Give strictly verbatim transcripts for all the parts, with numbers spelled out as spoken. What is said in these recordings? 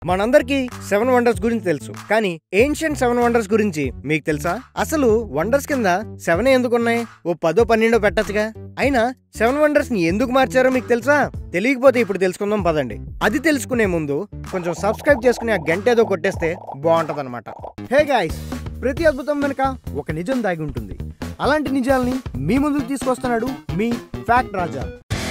మనందరికీ seven wonders గురించి తెలుసు, కానీ ఏన్షియంట్ సెవెన్ వండర్స్ గురించి మీకు తెలుసా? అసలు వండర్స్ కింద సెవెన్ ఎందుకున్నాయి? ఓ పదో పన్నెండో పెట్టచ్చుగా. అయినా సెవెన్ వండర్స్ ని ఎందుకు మార్చారో మీకు తెలుసా? తెలియకపోతే ఇప్పుడు తెలుసుకుందాం పదండి. అది తెలుసుకునే ముందు కొంచెం సబ్స్క్రైబ్ చేసుకుని ఆ గంట ఏదో కొట్టేస్తే బాగుంటది అనమాట. హే గాయ్స్, ప్రతి అద్భుతం వెనుక ఒక నిజం దాగి ఉంటుంది. అలాంటి నిజాల్ని మీ ముందుకు తీసుకొస్తున్నాడు మీ ఫ్యాక్ట్ రాజా.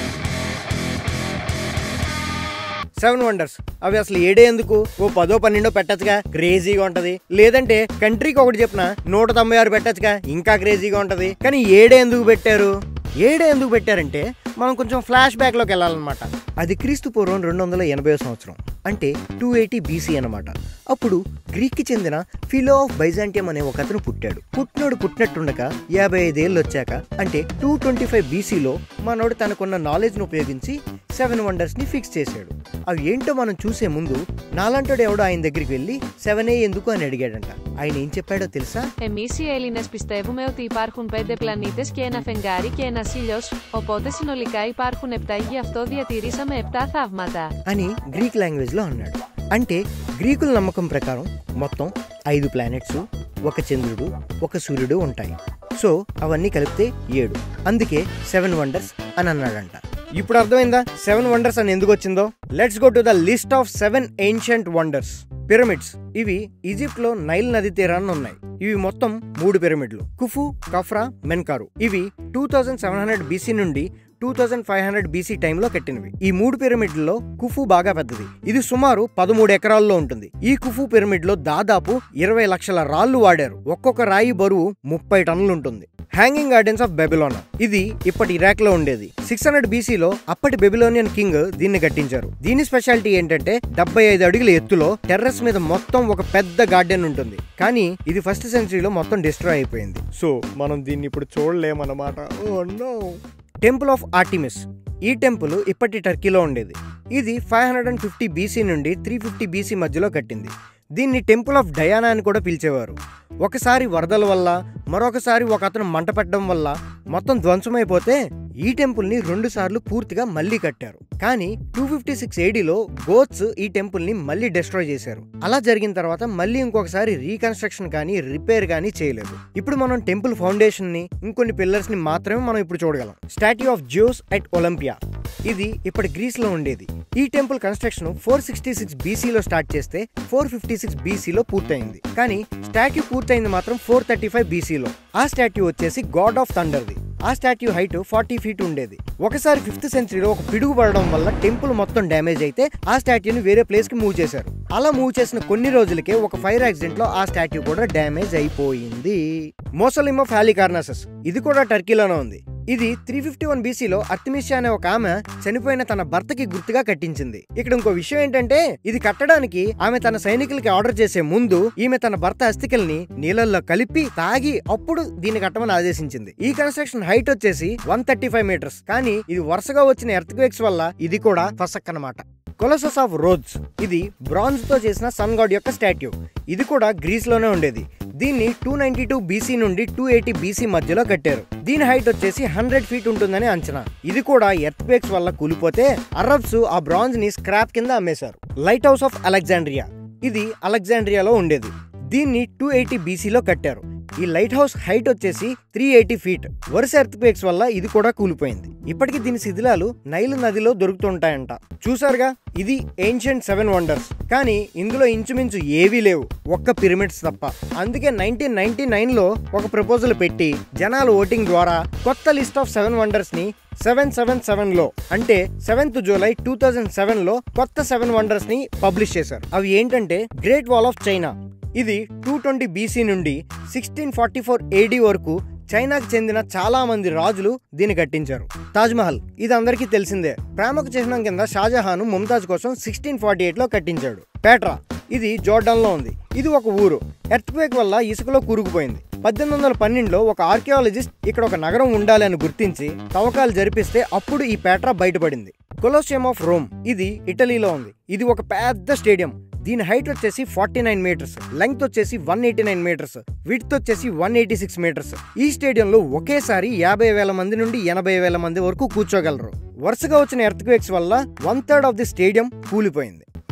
సెవెన్ వండర్స్ అవి అసలు ఏడే ఎందుకు? ఓ పదో పన్నెండో పెట్టచ్చుగా, క్రేజీగా ఉంటది. లేదంటే కంట్రీకి ఒకటి చెప్పిన నూట తొంభై ఆరు పెట్టచ్చుగా, ఇంకా క్రేజీగా ఉంటది. కానీ ఏడే ఎందుకు పెట్టారు? ఏడే ఎందుకు పెట్టారంటే మనం కొంచెం ఫ్లాష్ బ్యాక్ లోకి వెళ్ళాలన్నమాట. అది క్రీస్తు పూర్వం రెండు వందల ఎనభై సంవత్సరం, అంటే టూ ఎయిటీ బీసీ అనమాట. అప్పుడు గ్రీక్ కి చెందిన ఫిలో ఆఫ్ బైజాంటియం అనే ఒక అతను పుట్టాడు. పుట్టినోడు పుట్టినట్టుండగా యాభై ఐదేళ్ళు వచ్చాక, అంటే టూ ట్వంటీ ఫైవ్ బీసీలో మనోడు తనకున్న నాలెడ్జ్ ను ఉపయోగించి సెవెన్ వండర్స్ ని ఫిక్స్ చేశాడు. అవి ఏంటో మనం చూసే ముందు నాలంటోడు ఎవడో ఆయన దగ్గరికి వెళ్ళి సెవెన్ ఏ ఎందుకు అని అడిగాడంట. ఆయన ఏం చెప్పాడో తెలుసా? Εμείς οι Έλληνες πιστεύουμε ότι υπάρχουν πέντε πλανήτες και ένα φεγγάρι και ένας ήλιος, οπότε συνολικά υπάρχουν επτά, γι' αυτό διατηρήσαμε επτά θαύματα. అని గ్రీక్ లాంగ్వేజ్ లో అన్నాడు. అంటే గ్రీకుల నమ్మకం ప్రకారం మొత్తం ఐదు ప్లానెట్స్, ఒక చంద్రుడు, ఒక సూర్యుడు ఉంటాయి. సో అవన్నీ కలిపితే ఏడు. అందుకే సెవెన్ వండర్స్ అని అన్నాడంట. ఇప్పుడు అర్థమైందా సెవెన్ వండర్స్ అని ఎందుకు వచ్చిందో? Let's go to the list of seven ancient wonders. Pyramids. ఇవి ఈజిప్ట్ లో నైల్ నది తీరాన్ని ఉన్నాయి. ఇవి మొత్తం మూడు పిరమిడ్లు: కుఫు, కఫ్రా, మెన్కారు. ఇవి two thousand seven hundred BC నుండి two thousand five hundred BC టైంలో కట్టినవి. ఈ మూడు పిరమిడ్లలో కుఫు బాగా పెద్దది. ఇది సుమారు పదమూడు ఎకరాల్లో ఉంటుంది. ఈ కుఫు పిరమిడ్ లో దాదాపు ఇరవై లక్షల రాళ్లు వాడారు. ఒక్కొక్క రాయి బరువు ముప్పై టన్నులు ఉంటుంది. Hanging gardens of Babylon. ఇది ఇప్పటి ఇరాక్ లో ఉండేది. సిక్స్ హండ్రెడ్ బీసీలో అప్పటి బెబిలోనియన్ కింగ్ దీన్ని కట్టించారు. దీని స్పెషాలిటీ ఏంటంటే డెబ్బై ఐదు అడుగుల ఎత్తులో టెర్రస్ మీద మొత్తం ఒక పెద్ద గార్డెన్ ఉంటుంది. కానీ ఇది ఫస్ట్ సెంచరీలో మొత్తం డిస్ట్రాయ్ అయిపోయింది. సో మనం దీన్ని ఇప్పుడు చూడలేమన్నమాట. Oh no. Temple of Artemis. ఈ టెంపుల్ ఇప్పటి టర్కీలో ఉండేది. ఇది five hundred and fifty BC నుండి త్రీ ఫిఫ్టీ బీసీ మధ్యలో కట్టింది. దీన్ని టెంపుల్ ఆఫ్ డయానా అని కూడా పిలిచేవారు. ఒకసారి వరదల వల్ల, మరొకసారి ఒక అతను మంట పెట్టడం వల్ల మొత్తం ధ్వంసమైపోతే ఈ టెంపుల్ ని రెండు సార్లు పూర్తిగా మళ్లీ కట్టారు. కానీ టూ ఫిఫ్టీ సిక్స్ ఏడీలో గోత్స్ ఈ టెంపుల్ ని మళ్లీ డిస్ట్రాయ్ చేశారు. అలా జరిగిన తర్వాత మళ్ళీ ఇంకొకసారి రీకన్స్ట్రక్షన్ కానీ రిపేర్ కానీ చేయలేదు. ఇప్పుడు మనం టెంపుల్ ఫౌండేషన్ ని, ఇంకొన్ని పిల్లర్స్ ని మాత్రమే మనం ఇప్పుడు చూడగలం. Statue of Zeus at Olympia. ఇది ఇప్పటి గ్రీస్ లో ఉండేది. ఈ temple construction four sixty six బీసీలో స్టార్ట్ చేస్తే ఫోర్ ఫిఫ్టీ సిక్స్ బీసీలో పూర్తయింది. కానీ స్టాట్యూ పూర్తయింది మాత్రం ఫోర్ థర్టీ ఫైవ్ బీసీలో. ఆ స్టాట్యూ వచ్చేసి గాడ్ ఆఫ్ థండర్ది. ఆ స్టాట్యూ హైట్ ఫార్టీ ఫీట్ ఉండేది. ఒకసారి ఫిఫ్త్ సెంచరీలో ఒక పిడుగు పడడం వల్ల టెంపుల్ మొత్తం డ్యామేజ్ అయితే ఆ స్టాట్యూని వేరే ప్లేస్ కి మూవ్ చేశారు. అలా మూవ్ చేసిన కొన్ని రోజులకే ఒక ఫైర్ యాక్సిడెంట్ లో ఆ స్టాట్యూ కూడా డ్యామేజ్ అయిపోయింది. Mausoleum of Halicarnassus. ఇది కూడా టర్కీలోనే ఉంది. ఇది త్రీ ఫిఫ్టీ వన్ బీసీలో అర్తిమిషా అనే ఒక ఆమె చనిపోయిన తన భర్తకి గుర్తుగా కట్టించింది. ఇక్కడ ఇంకో విషయం ఏంటంటే ఇది కట్టడానికి ఆమె తన సైనికులకి ఆర్డర్ చేసే ముందు ఈమె తన భర్త అస్థికల్ని నీళ్ళల్లో కలిపి తాగి అప్పుడు దీన్ని కట్టమని ఆదేశించింది. ఈ కన్స్ట్రక్షన్ హైట్ వచ్చేసి వన్ థర్టీ ఫైవ్ మీటర్స్. కానీ ఇది వరుసగా వచ్చిన ఎర్త్ క్వేక్స్ వల్ల ఇది కూడా ఫసక్ అన్నమాట. Colossus of Rhodes. ఇది బ్రాంజ్ తో చేసిన సన్ గాడ్ యొక్క స్టాట్యూ. ఇది కూడా గ్రీస్ లోనే ఉండేది. దీన్ని టూ నైన్టీ టూ బీసీ నుండి టూ ఎయిటీ బీసీ మధ్యలో కట్టారు. దీని హైట్ వచ్చేసి హండ్రెడ్ ఫీట్ ఉంటుందని అంచనా. ఇది కూడా ఎర్త్ క్వేక్స్ వల్ల కూలిపోతే అరబ్స్ ఆ బ్రాంజ్ ని స్క్రాప్ కింద అమ్మేశారు. Lighthouse of Alexandria. ఇది అలెగ్జాండ్రియాలో ఉండేది. దీన్ని టూ ఎయిటీ బీసీలో కట్టారు. ఈ లైట్ హౌస్ హైట్ వచ్చేసి త్రీ ఎయిటీ ఫీట్. వరుస ఎర్త్ క్వేక్స్ వల్ల ఇది కూడా కూలిపోయింది. ఇప్పటికి దీని శిథిలాలు నైల్ నదిలో దొరుకుతుంటాయంట. చూసారుగా, ఇది ఏన్షియంట్ సెవెన్ వండర్స్. కానీ ఇందులో ఇంచుమించు ఏవీ లేవు, ఒక్క పిరమిడ్స్ తప్ప. అందుకే నైన్టీన్ నైన్టీ నైన్ లో ఒక ప్రపోజల్ పెట్టి జనాలు ఓటింగ్ ద్వారా కొత్త లిస్ట్ ఆఫ్ సెవెన్ వండర్స్ ని సెవెన్ సెవెన్ సెవెన్ లో, అంటే seventh July two thousand seven లో కొత్త సెవెన్ వండర్స్ ని పబ్లిష్ చేశారు. అవి ఏంటంటే గ్రేట్ వాల్ ఆఫ్ చైనా. ఇది టూ ట్వంటీ బీసీ నుండి సిక్స్టీన్ ఫార్టీ ఫోర్ ఏడీ వరకు చైనాకు చెందిన చాలా మంది రాజులు దీన్ని కట్టించారు. తాజ్ మహల్. ఇది అందరికీ తెలిసిందే. ప్రేమకు చిహ్నం కింద షాజహాన్ ముంతాజ్ కోసం సిక్స్టీన్ ఫార్టీ ఎయిట్ లో కట్టించాడు. పేట్రా. ఇది జోర్డాన్ లో ఉంది. ఇది ఒక ఊరు. ఎర్త్ క్వేక్ వల్ల ఇసుకలో కూరుకుపోయింది. పద్దెనిమిది వందల పన్నెండులో ఒక ఆర్కియాలజిస్ట్ ఇక్కడ ఒక నగరం ఉండాలి అని గుర్తించి తవ్వకాలు జరిపిస్తే అప్పుడు ఈ పేట్రా బయటపడింది. Colosseum of Rome. ఇది ఇటలీలో ఉంది. ఇది ఒక పెద్ద స్టేడియం. దీని హైట్ వచ్చేసి ఫార్టీ నైన్ మీటర్స్, లెంగ్త్ వచ్చేసి one eighty nine metres, width వచ్చేసి వన్ ఎయిటీ సిక్స్ మీటర్స్. ఈ స్టేడియంలో ఒకేసారి యాభై వేల మంది నుండి ఎనభై వేల మంది వరకు కూర్చోగలరు. వరుసగా వచ్చిన ఎర్త్ క్వేక్స్ వల్ల one third of the stadium కూలిపోయింది.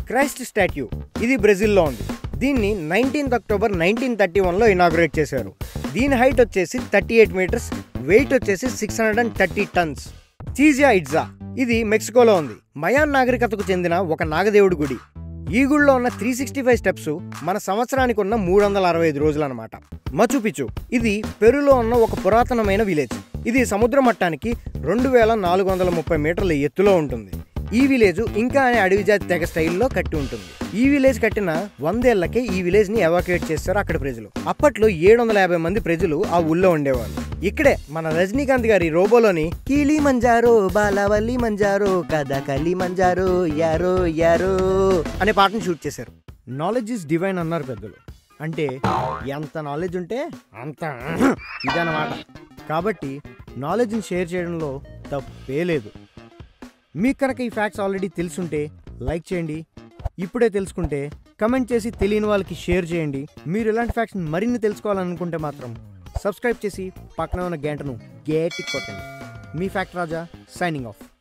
క్రైస్ట్ స్టాట్యూ ఇది బ్రెజిల్లో ఉంది. దీన్ని నైన్టీన్త్ అక్టోబర్ నైన్టీన్ థర్టీ వన్లో ఇనాగ్రేట్ చేశారు. దీని హైట్ వచ్చేసి థర్టీ ఎయిట్ మీటర్స్, వెయిట్ వచ్చేసి six hundred and thirty tons. Chichen Itza ఇది మెక్సికోలో ఉంది. మయాన్ నాగరికతకు చెందిన ఒక నాగదేవుడి గుడి. ఈ గుడిలో ఉన్న త్రీ సిక్స్టీ ఫైవ్ స్టెప్స్ మన సంవత్సరానికి ఉన్న మూడు వందల అరవై ఐదు రోజులు అనమాట. మచు పిచ్చు ఇది పెరులో ఉన్న ఒక పురాతనమైన విలేజ్. ఇది సముద్ర మట్టానికి రెండు వేల నాలుగు వందల ముప్పై మీటర్ల ఎత్తులో ఉంటుంది. ఈ విలేజ్ ఇంకా అనే అడవి జాతి తెగ స్టైల్లో కట్టి ఉంటుంది. ఈ విలేజ్ కట్టిన వందేళ్లకే ఈ విలేజ్ ని ఎవాక్యుయేట్ చేస్తారు అక్కడ ప్రజలు. అప్పట్లో ఏడు వందల యాభై మంది ప్రజలు ఆ ఊళ్ళో ఉండేవాళ్ళు. ఇక్కడే మన రజనీకాంత్ గారి రోబోలోని కీలి మంజారో బాలవల్లి మంజారో కదా కలి మంజారో యారో యారో అనే పాటను షూట్ చేశారు. నాలెడ్జ్ ఇస్ డివైన్ అన్నారు పెద్దలు. అంటే ఎంత నాలెడ్జ్ ఉంటే అంత ఇదన్నమాట. కాబట్టి నాలెడ్జ్ని షేర్ చేయడంలో తప్పే లేదు. మీకు కనుక ఈ ఫ్యాక్ట్స్ ఆల్రెడీ తెలుసుంటే లైక్ చేయండి. ఇప్పుడే తెలుసుకుంటే కమెంట్ చేసి తెలియని వాళ్ళకి షేర్ చేయండి. మీరు ఇలాంటి ఫ్యాక్ట్స్ మరిన్ని తెలుసుకోవాలనుకుంటే మాత్రం సబ్స్క్రైబ్ చేసి పక్కన ఉన్న గంటను గేట్ కొట్టండి. మీ ఫ్యాక్ట్ రాజా సైనింగ్ ఆఫ్.